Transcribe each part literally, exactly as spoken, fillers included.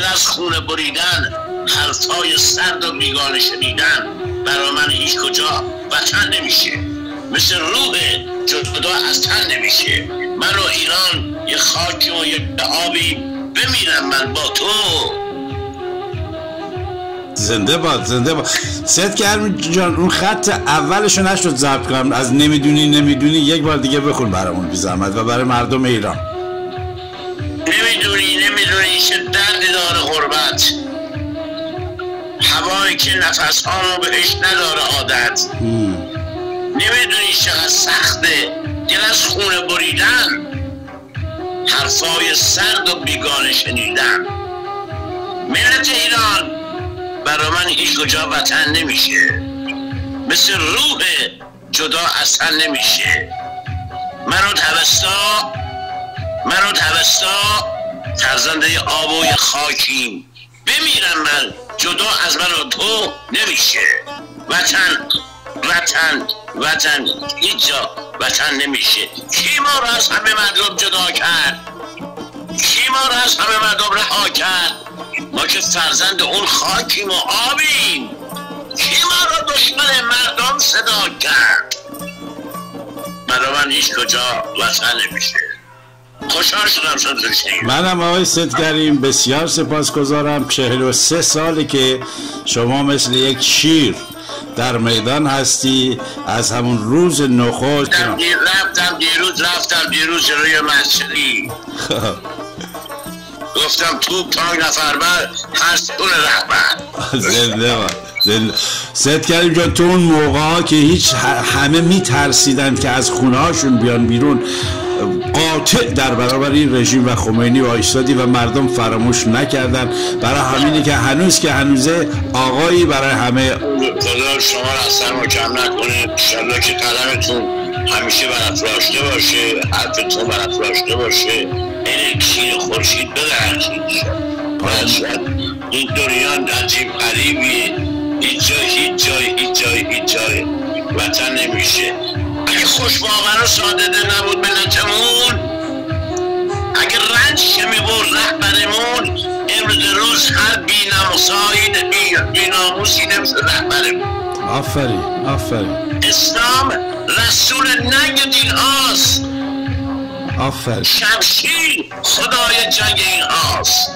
دل از خونه بریدن، حرفهای سرد و بیگانه شنیدن، برای من هیچ کجا وطن نمیشه، مثل روح جدا از تن نمیشه. من و ایران یه خاکی و یه آبی، بمیرم من با تو. زنده باد، زنده باد. سیدکریم جان اون خط اولشو نشد ضبط کنم، از نمیدونی نمیدونی یک بار دیگه بخون برامون بی زحمت و برای مردم ایران. نمیدونی نمیدونی چه دردی داره غربت، هوایی که نفس ها رو بهش نداره عادت. نمیدونی چقدر سخته دل از خونه بریدن، حرفای سرد و بیگانه شنیدن. ملت ایران برای من هیچ کجا وطن نمیشه، مثل روح جدا از تن نمیشه. منو توستا منو توستا فرزنده آب و خاکیم، بمیرم من جدا از من و تو نمیشه. وطن وطن وطن هیچ جا وطن نمیشه. کی ما رو از همه مردم جدا کرد؟ کی ما رو از همه مردم رها کرد؟ ما که فرزند اون خاکیم و آبیم. کی ما رو دشمن مردم صدا کرد؟ برای من هیچ کجا وطن نمیشه. خوشحال شدم شد شنید. منم آقای سیدکریم بسیار سپاسگزارم. چهل و سه ساله که شما مثل یک شیر در میدان هستی، از همون روز نخست. رفتم دیر رفتم دیروز رفتم دیروز روی مسجدی گفتم توپ پنج نفر بر هست اون رهبر. زنده باد. سیدکریم جان تو اون موقع ها که هیچ همه میترسیدن که از خونه هاشون بیان بیرون، قاطع در برابر این رژیم و خمینی وایستادی و مردم فراموش نکردن. برای همینه که هنوز که هنوزه آقایی برای همه. خدا شما را از سر ما کم نکنه. انشالله که قلمتون همیشه برافراشته باشه، حرفتون برافراشته باشه، این کشیر خورشید بدرخشید. این دنیا عجیب غریبیه، هیچ جای هیچ جای هیچ جای هیچ جای وطن نمیشه. اگه خوشباور و ساده دل نبود ملتمون، اگه رنج که میبرد رهبرمون، امروز روز هر بی ناموسایی بی ناموسی نمیشه رهبرمون. آفرین آفرین. اسلام رسول ننگ دین هاست. آفرین. شمشیر خدای جنگ این هاست.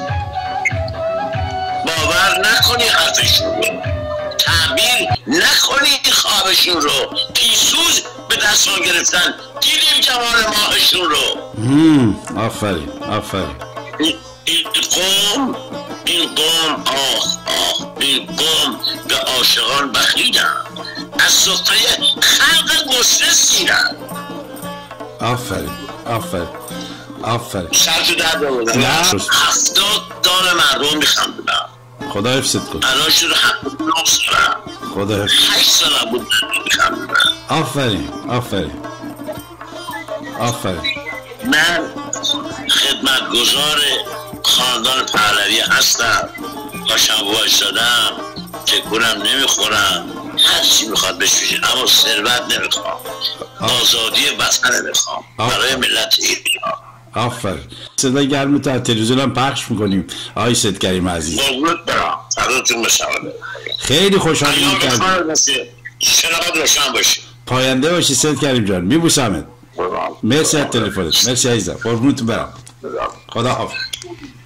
باور نکنی حرفشون رو، تعبیر نکنی خوابشون رو، پیسوز به دستان گرفتن، دیدیم جمال ماهشون رو. آفرین آفرین. این قوم این قوم آه آه این قوم به عاشقان بخیدن، از سفره خلق گسته سیرن. آفرین آفرین آفرین. سر تو درد بودن. هفتاد دار مردم میخندن. خدا حفظت کن. الان شده هفتاد و نه سالم. خدا حفظت. هشت سالم بود میخندن. آفرین آفرین آفرین. من خدمتگزار خاندان پهلوی هستم. پاشم وایسادم، تکونم نمیخورم، هر چی میخواد بشوشه، اما ثروت نمیخوام، آزادی وطن نمیخوام برای ملت ایران. آفرین. صدای گرم تو از تلویزیون هم پخش میکنیم آقای سیدکریم عزیز. قربونت برم. فراتون بشنوه. خیلی خوشحالم کردم. شنوات روشن باشی. پاینده باشی سیدکریم جان. میبوسمت. مرسی از تلفنت. مرسی عزیزم. قربونت برم. خدا حافظ.